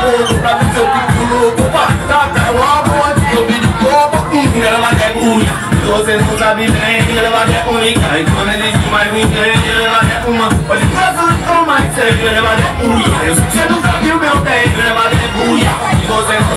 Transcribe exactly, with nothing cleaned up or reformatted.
pouco pra ver se eu fico louco. Opa, tá, tá, o amor antes eu vi de topo. Ela é unha. Você não sabe bem, ela é única. E quando existe mais ninguém, ela é uma. Pode fazer o mais sério, ela é unha. Eu